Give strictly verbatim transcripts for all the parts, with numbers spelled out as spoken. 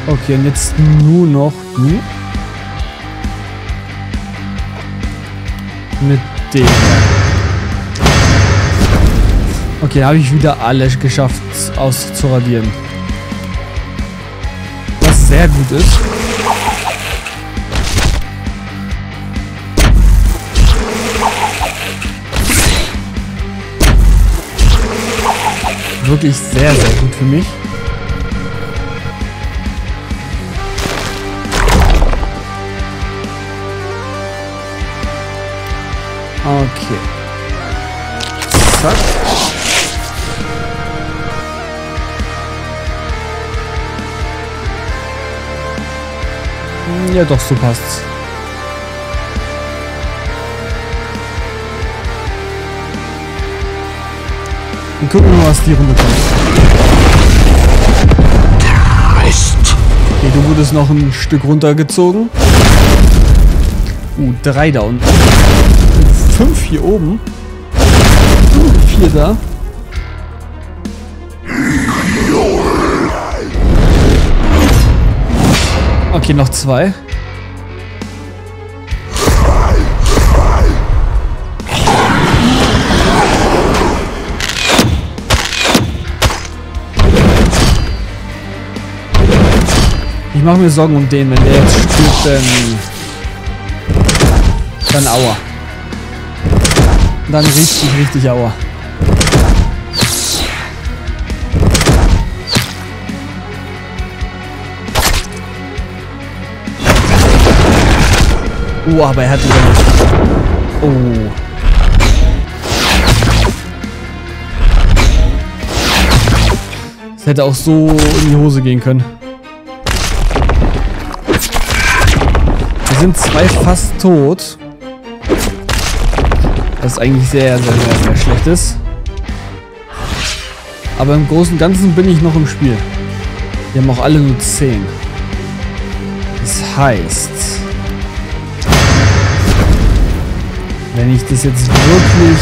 Okay, und jetzt nur noch du. Mit dem. Okay, habe ich wieder alles geschafft auszuradieren. Was sehr gut ist. Wirklich sehr, sehr gut für mich. Okay. Zack. Ja, doch, so passt's. Und gucken wir mal, was die Runde kommt. Okay, du wurdest noch ein Stück runtergezogen. Uh, drei da unten. Fünf hier oben. Uh, vier da. Okay, noch zwei. Ich mache mir Sorgen um den, wenn der jetzt stirbt, dann... Dann aua. Dann richtig, richtig aua. Oh, aber er hat wieder nicht. Oh. Das hätte auch so in die Hose gehen können. Wir sind zwei fast tot. Was eigentlich sehr, sehr, sehr, sehr schlecht ist. Aber im Großen und Ganzen bin ich noch im Spiel. Wir haben auch alle nur zehn. Das heißt... Wenn ich das jetzt wirklich...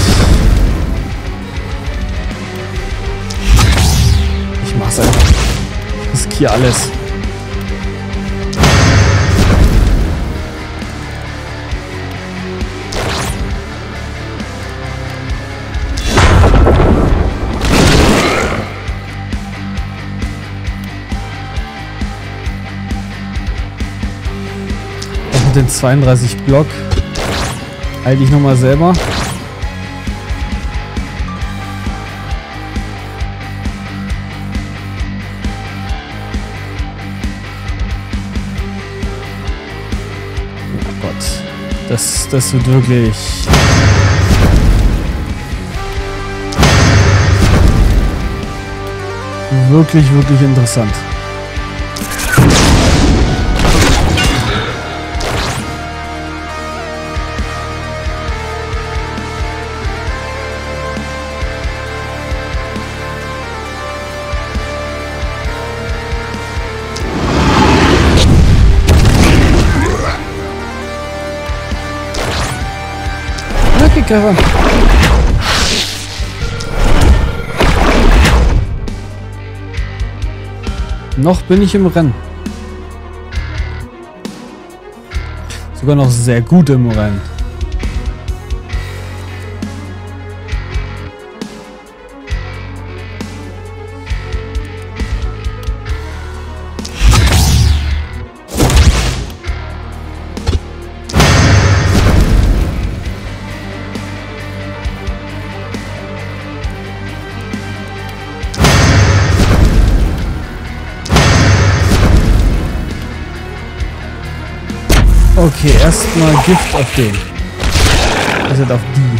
Ich mach's einfach. Ich riskiere alles. Auch mit den zweiunddreißig Block. Halte ich nochmal selber. Oh Gott. Das, das wird wirklich... Wirklich, wirklich interessant. Kevin. Noch bin ich im Rennen. Sogar noch sehr gut im Rennen. Okay, erstmal Gift auf den. Also auf die.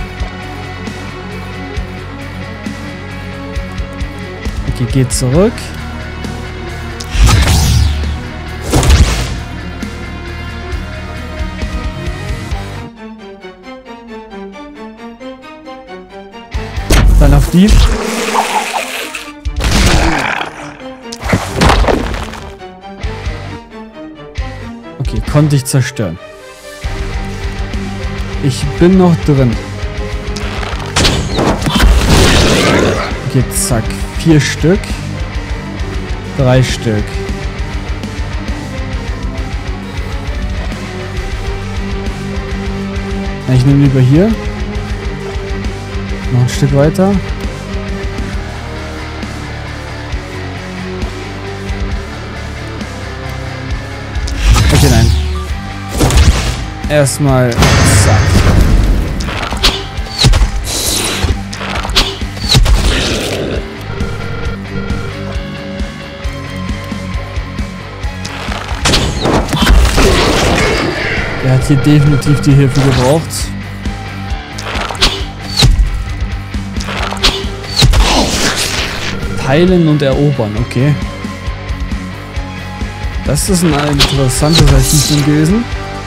Okay, geht zurück. Dann auf die. Okay, konnte ich zerstören. Ich bin noch drin. Okay, zack. Vier Stück. Drei Stück. Ja, ich nehme lieber hier. Noch ein Stück weiter. Okay, nein. Erstmal zack. Er hat hier definitiv die Hilfe gebraucht. Teilen und erobern, okay. Das ist ein interessantes Archiv gewesen.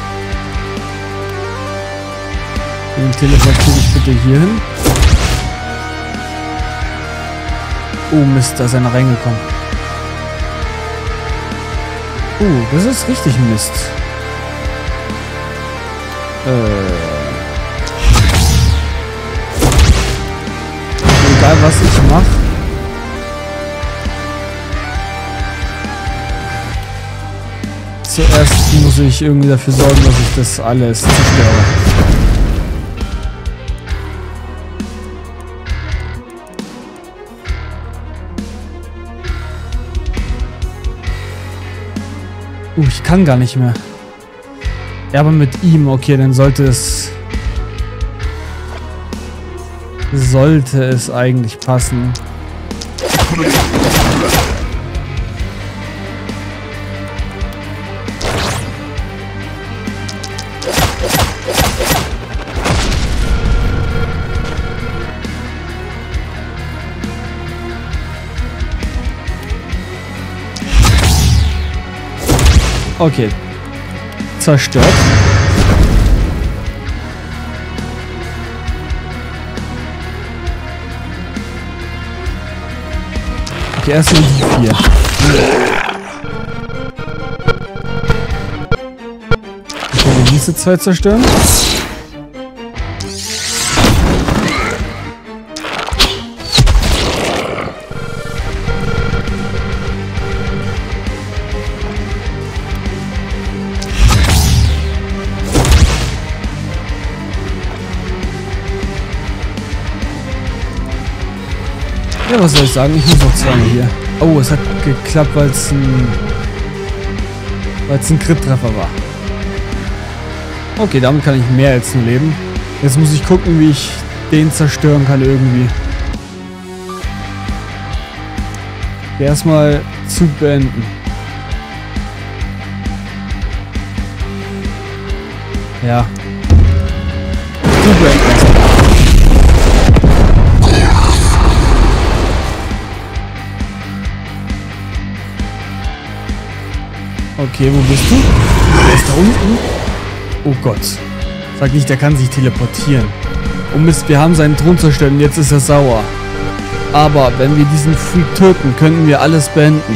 Den teleportiere ich bitte hier hin. Oh Mist, da ist einer reingekommen. Oh, das ist richtig Mist. Äh. Egal was ich mache. Zuerst muss ich irgendwie dafür sorgen, dass ich das alles zerstöre. Uh, ich kann gar nicht mehr. Ja, aber mit ihm, okay, dann sollte es... Sollte es eigentlich passen. Okay. Zerstört. Okay, erstmal die vier. Ich kann die nächste zwei zerstören. Ja, was soll ich sagen? Ich muss noch zweimal hier. Oh, es hat geklappt, weil es ein... weil es ein Crit-Treffer war. Okay, damit kann ich mehr als nur leben. Jetzt muss ich gucken, wie ich den zerstören kann irgendwie. Erstmal Zug beenden. Ja. Zug beenden. Okay, wo bist du? Der ist da unten. Oh Gott. Sag nicht, der kann sich teleportieren. Oh Mist, wir haben seinen Thron zerstört und jetzt ist er sauer. Aber wenn wir diesen Freak töten, könnten wir alles beenden.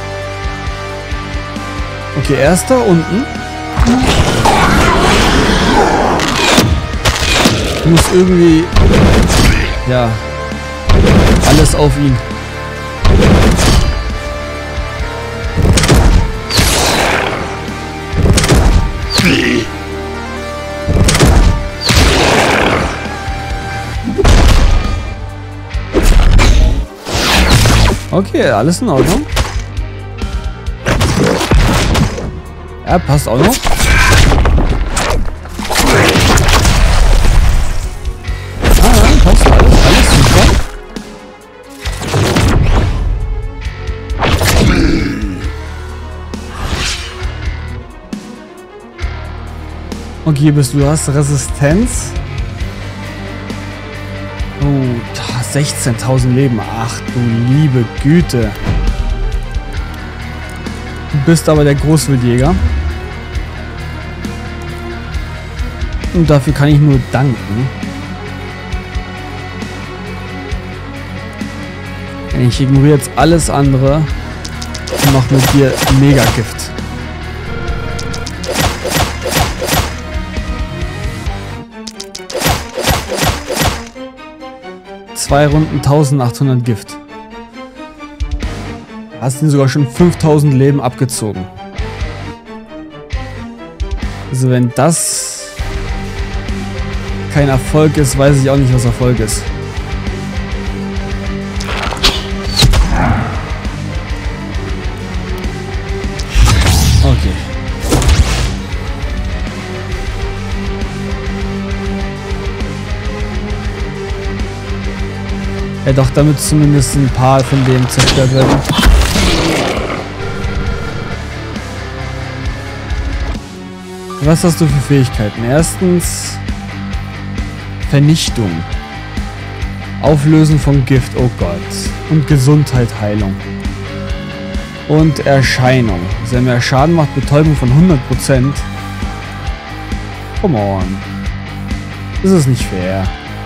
Okay, er ist da unten. Ich muss irgendwie... Ja. Alles auf ihn. Okay, alles in Ordnung. Ja, passt auch noch. Ah, passt alles, alles super. Okay, bist du, du hast Resistenz. Oh, sechzehntausend Leben. Ach du liebe Güte. Du bist aber der Großwildjäger. Und dafür kann ich nur danken. Ich ignoriere jetzt alles andere und mache mit dir Mega-Gift. Zwei Runden eintausendachthundert Gift. Hast ihn sogar schon fünftausend Leben abgezogen. Also wenn das kein Erfolg ist, weiß ich auch nicht, was Erfolg ist. Okay. Ja doch, damit zumindest ein paar von denen zerstört werden. Was hast du für Fähigkeiten? Erstens Vernichtung. Auflösen von Gift, oh Gott. Und Gesundheit, Heilung. Und Erscheinung. Also wenn mehr Schaden macht, Betäubung von hundert Prozent. Come on. Das ist nicht fair.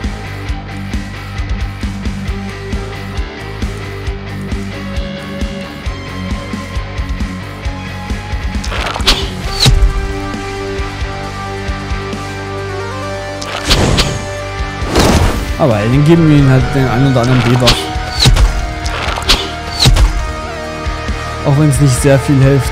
Aber dann geben wir ihnen halt den einen oder anderen Debuff. Auch wenn es nicht sehr viel hilft.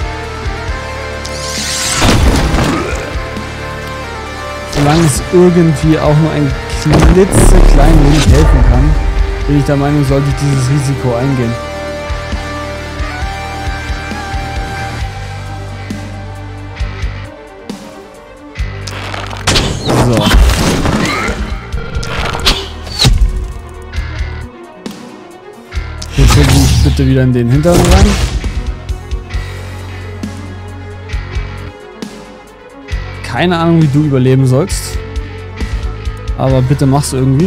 Solange es irgendwie auch nur ein klitzeklein wenig helfen kann, bin ich der Meinung, sollte ich dieses Risiko eingehen. So. Jetzt will ich bitte wieder in den Hintern rein. Keine Ahnung, wie du überleben sollst. Aber bitte mach's irgendwie.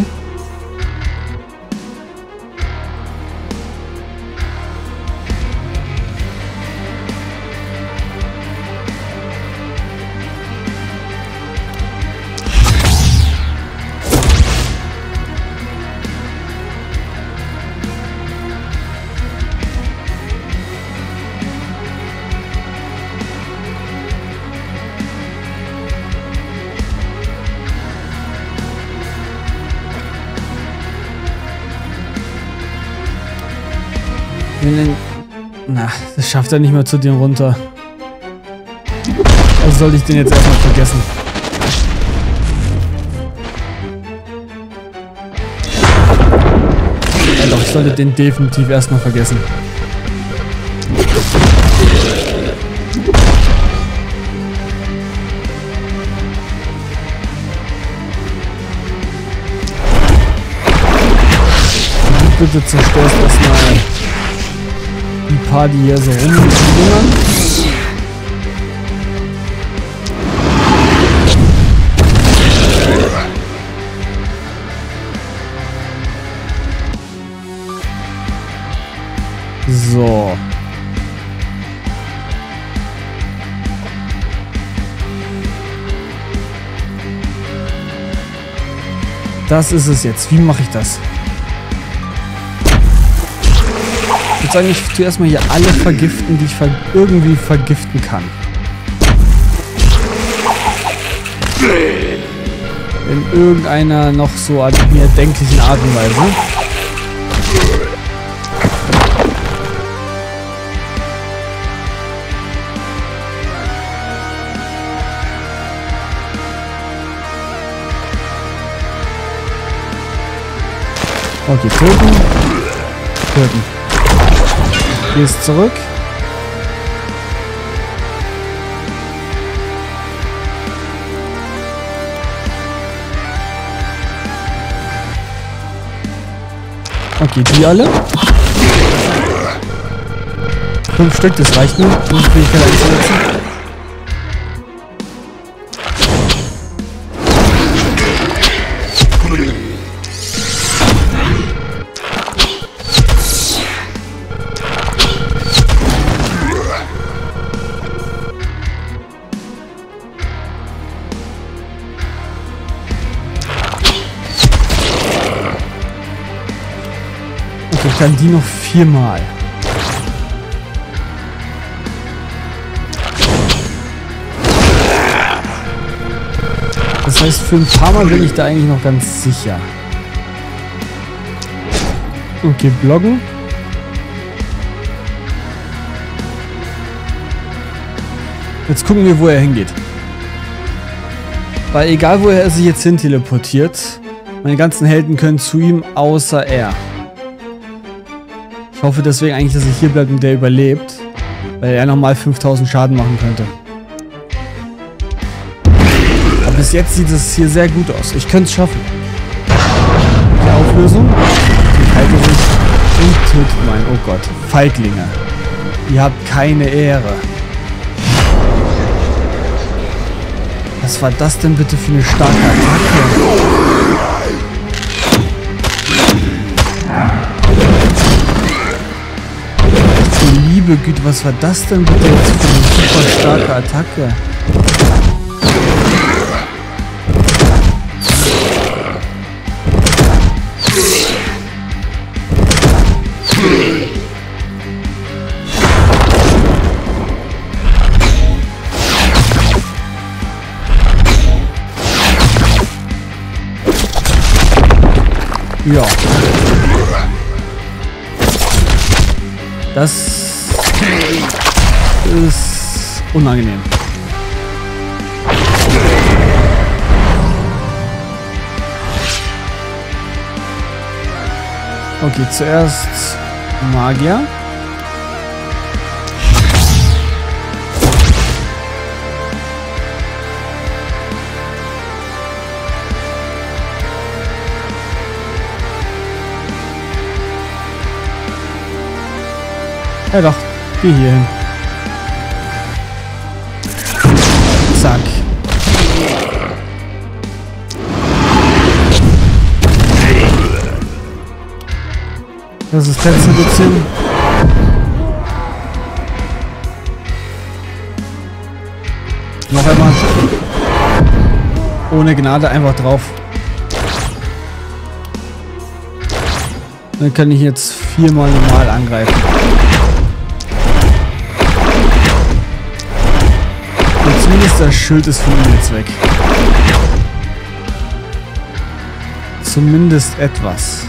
Na, das schafft er nicht mehr zu dir runter. Also sollte ich den jetzt erstmal vergessen. Ja doch, ich sollte den definitiv erstmal vergessen. Bitte zerstörst erstmal ein paar, die hier so rumlungern. So. Das ist es jetzt. Wie mache ich das? Ich würde sagen, ich zuerst mal hier alle vergiften, die ich ver irgendwie vergiften kann. In irgendeiner noch so mir erdenklichen Art und Weise. Okay, töten. Töten. Gehst zurück. Okay, die alle. Fünf Stück, das reicht mir, um die Fähigkeit einzusetzen. Ich kann die noch viermal. Das heißt, für ein paar Mal bin ich da eigentlich noch ganz sicher. Okay, blocken. Jetzt gucken wir, wo er hingeht. Weil egal, wo er sich jetzt hin teleportiert, meine ganzen Helden können zu ihm, außer er. Ich hoffe deswegen eigentlich, dass er hier bleibt und der überlebt, weil er nochmal fünftausend Schaden machen könnte. Aber bis jetzt sieht es hier sehr gut aus. Ich könnte es schaffen. Die Auflösung. Ich halte sich und tötet mein, oh Gott, Feiglinge. Ihr habt keine Ehre. Was war das denn bitte für eine starke Attacke? Du liebe Güte, was war das denn bitte jetzt für eine super starke Attacke? Ja. Das ist unangenehm. Okay, zuerst Magier. Ja doch, geh hier hin. Zack. Resistenz ein bisschen. Noch einmal. Ohne Gnade einfach drauf. Dann kann ich jetzt viermal normal angreifen. Und zumindest das Schild ist von ihm jetzt weg. Zumindest etwas.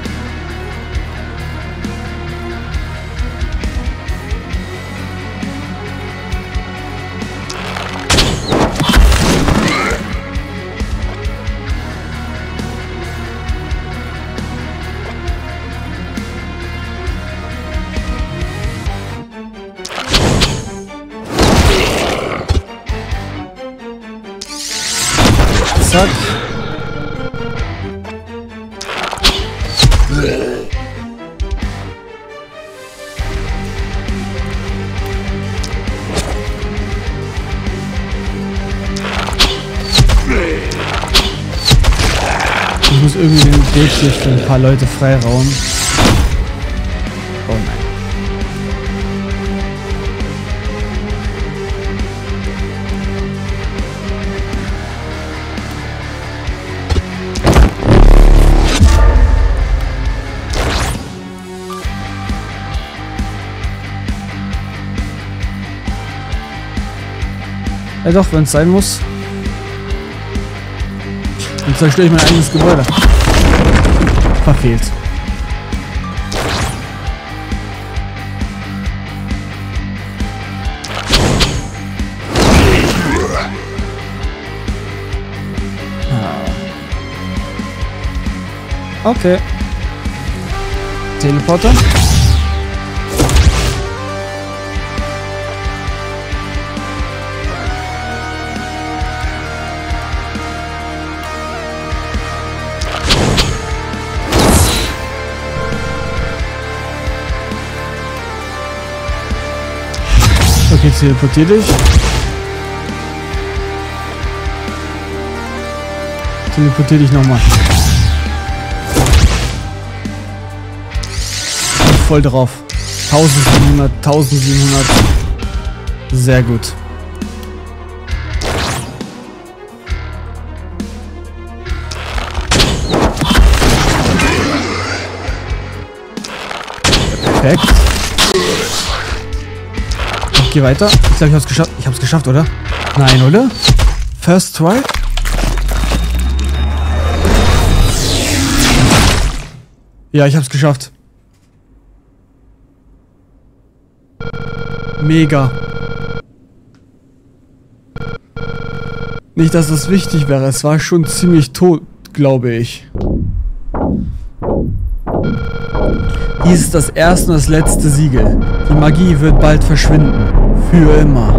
Zack. Ich muss irgendwie den Weg hier für ein paar Leute freirauen. Oh nein. Ja doch, wenn es sein muss. Dann zerstöre ich mein eigenes Gebäude. Verfehlt. Ah. Okay. Teleporter. Okay, teleportier dich. Teleportier dich nochmal. Voll drauf. eintausendsiebenhundert, eintausendsiebenhundert. Sehr gut. Perfekt. Ich gehe weiter. Ich glaube, ich habe es geschafft. Ich habe es geschafft, oder? Nein, oder? First try? Ja, ich habe es geschafft. Mega. Nicht, dass das wichtig wäre. Es war schon ziemlich tot, glaube ich. Dies ist das erste und das letzte Siegel. Die Magie wird bald verschwinden. Für immer.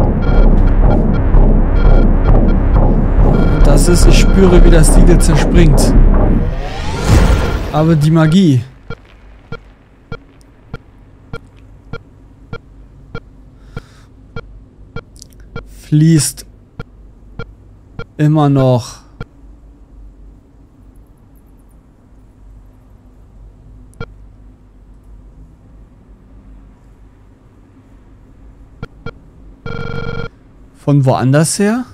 Das ist, ich spüre, wie das Siegel zerspringt. Aber die Magie... fließt immer noch. Von woanders her?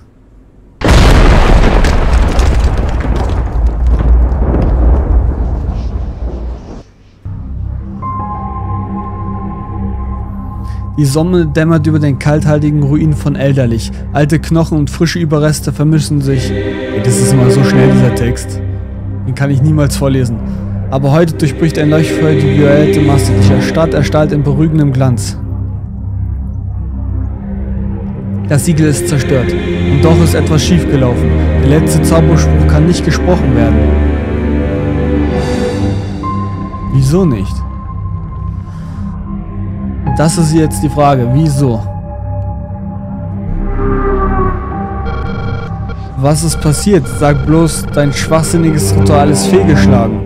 Die Sonne dämmert über den kalthaltigen Ruinen von Elderlich. Alte Knochen und frische Überreste vermischen sich. Ey, das ist immer so schnell, dieser Text. Den kann ich niemals vorlesen. Aber heute durchbricht ein Leuchtfeuer die violette Masse. Die Stadt erstarrt in beruhigendem Glanz. Das Siegel ist zerstört. Und doch ist etwas schiefgelaufen. Der letzte Zauberspruch kann nicht gesprochen werden. Wieso nicht? Das ist jetzt die Frage. Wieso? Was ist passiert? Sag bloß, dein schwachsinniges Ritual ist fehlgeschlagen.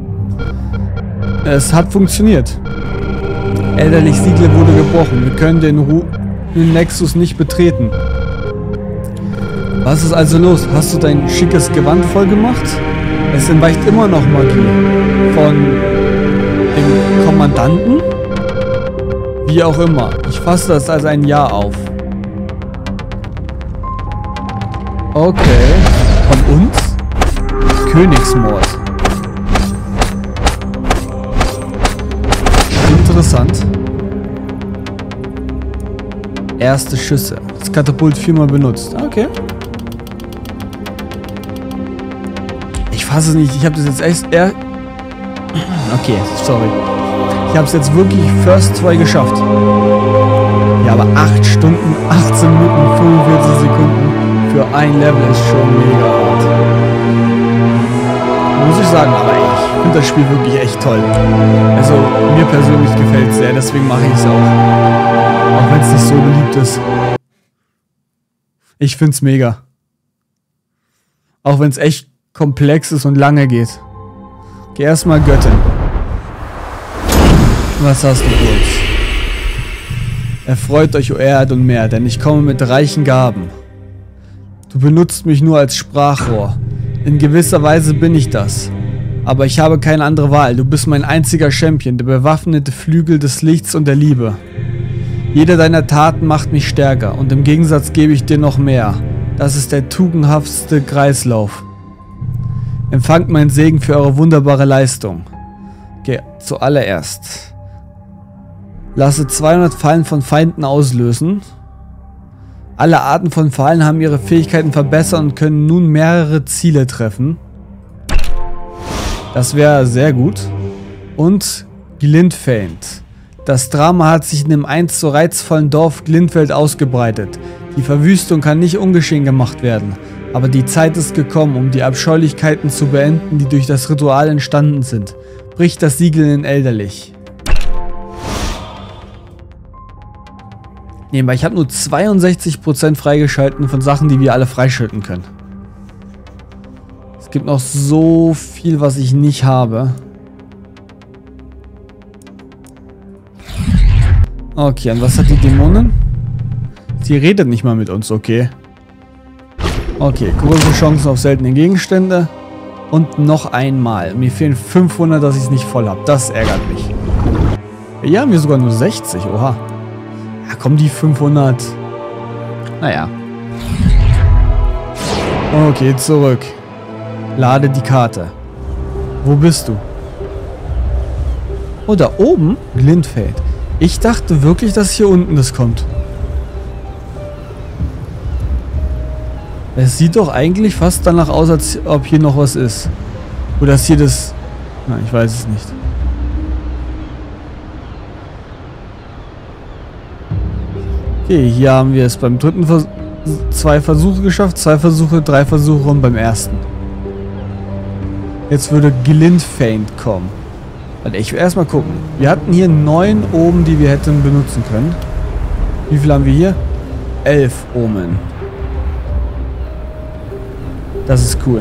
Es hat funktioniert. Elderlich Siegel wurde gebrochen. Wir können den, Ru den Nexus nicht betreten. Was ist also los? Hast du dein schickes Gewand voll gemacht? Es entweicht immer noch Magie. Von dem Kommandanten? Wie auch immer. Ich fasse das als ein Ja auf. Okay. Von uns? Königsmord. Interessant. Erste Schüsse. Das Katapult viermal benutzt. Okay. Ich fasse es nicht. Ich habe das jetzt echt... Er okay, sorry. Ich habe es jetzt wirklich First zwei geschafft. Ja, aber acht Stunden, achtzehn Minuten, fünfundvierzig Sekunden für ein Level ist schon mega hart. Muss ich sagen, aber ich finde das Spiel wirklich echt toll. Also, mir persönlich gefällt es sehr, deswegen mache ich es auch. Auch wenn es nicht so beliebt ist. Ich finde es mega. Auch wenn es echt komplex ist und lange geht. Geh erstmal Göttin. Was hast du für uns? Erfreut euch, o Erd und Meer, denn ich komme mit reichen Gaben. Du benutzt mich nur als Sprachrohr. In gewisser Weise bin ich das. Aber ich habe keine andere Wahl. Du bist mein einziger Champion, der bewaffnete Flügel des Lichts und der Liebe. Jede deiner Taten macht mich stärker und im Gegensatz gebe ich dir noch mehr. Das ist der tugendhaftste Kreislauf. Empfangt meinen Segen für eure wunderbare Leistung. Okay, zuallererst. Lasse zweihundert Fallen von Feinden auslösen. Alle Arten von Fallen haben ihre Fähigkeiten verbessert und können nun mehrere Ziele treffen. Das wäre sehr gut. Und Glintfeld. Das Drama hat sich in dem einst so reizvollen Dorf Glintfeld ausgebreitet. Die Verwüstung kann nicht ungeschehen gemacht werden. Aber die Zeit ist gekommen, um die Abscheulichkeiten zu beenden, die durch das Ritual entstanden sind. Bricht das Siegel in Elderlich. Nee, weil ich habe nur zweiundsechzig Prozent freigeschalten von Sachen, die wir alle freischalten können. Es gibt noch so viel, was ich nicht habe. Okay, und was hat die Dämonin? Sie redet nicht mal mit uns, okay. Okay, große Chancen auf seltene Gegenstände. Und noch einmal. Mir fehlen fünfhundert, dass ich es nicht voll habe. Das ärgert mich. Hier haben wir sogar nur sechzig, oha. Ja, komm, die fünfhundert. Naja. Okay, zurück. Lade die Karte. Wo bist du? Oh, da oben? Glintfeld. Ich dachte wirklich, dass hier unten das kommt. Es sieht doch eigentlich fast danach aus, als ob hier noch was ist. Oder ist hier das... Nein, ich weiß es nicht. Okay, hier haben wir es beim dritten Vers zwei Versuche geschafft, zwei Versuche, drei Versuche und beim ersten. Jetzt würde Glintfaint kommen. Warte, ich will erstmal gucken. Wir hatten hier neun Omen, die wir hätten benutzen können. Wie viel haben wir hier? Elf Omen. Das ist cool.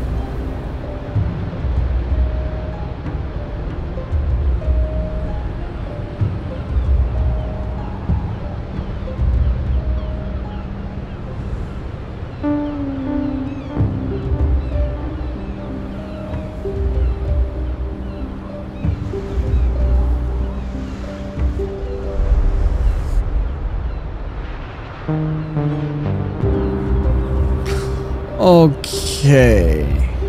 Okay.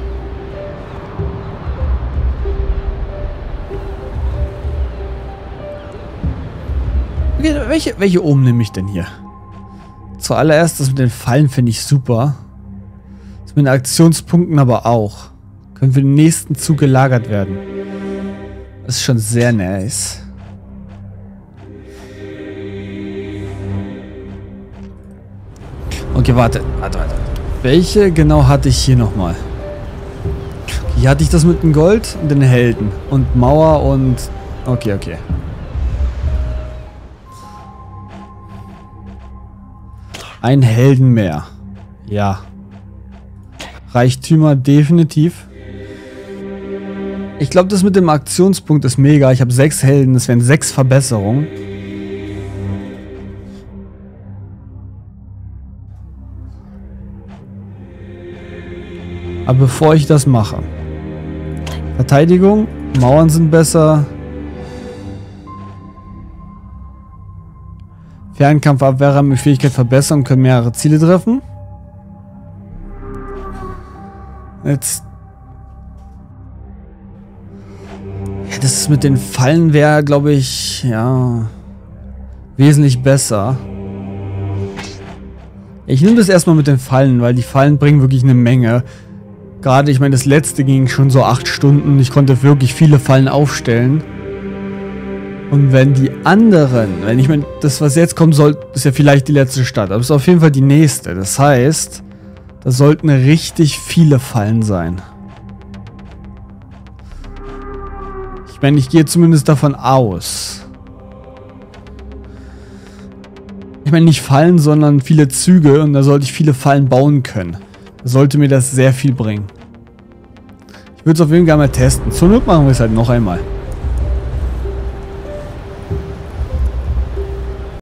Okay, welche, welche Omen nehme ich denn hier? Zuallererst das mit den Fallen finde ich super. Das mit den Aktionspunkten aber auch. Können für den nächsten Zug gelagert werden. Das ist schon sehr nice. Okay, warte, warte, warte. Welche genau hatte ich hier nochmal? Hier hatte ich das mit dem Gold und den Helden. Und Mauer und... Okay, okay. Ein Helden mehr. Ja. Reichtümer definitiv. Ich glaube, das mit dem Aktionspunkt ist mega. Ich habe sechs Helden, das wären sechs Verbesserungen. Aber bevor ich das mache. Verteidigung, Mauern sind besser. Fernkampfabwehrer mit Fähigkeit verbessern und können mehrere Ziele treffen. Jetzt. Ja, das ist mit den Fallen wäre, glaube ich, ja, wesentlich besser. Ich nehme das erstmal mit den Fallen, weil die Fallen bringen wirklich eine Menge. Gerade, ich meine, das letzte ging schon so acht Stunden. Ich konnte wirklich viele Fallen aufstellen. Und wenn die anderen, wenn ich meine, das, was jetzt kommt, soll, ist ja vielleicht die letzte Stadt. Aber es ist auf jeden Fall die nächste. Das heißt, das sollten richtig viele Fallen sein. Ich meine, ich gehe zumindest davon aus. Ich meine, nicht Fallen, sondern viele Züge. Und da sollte ich viele Fallen bauen können. Da sollte mir das sehr viel bringen. Ich würde es auf jeden Fall mal testen. Zur Not machen wir es halt noch einmal.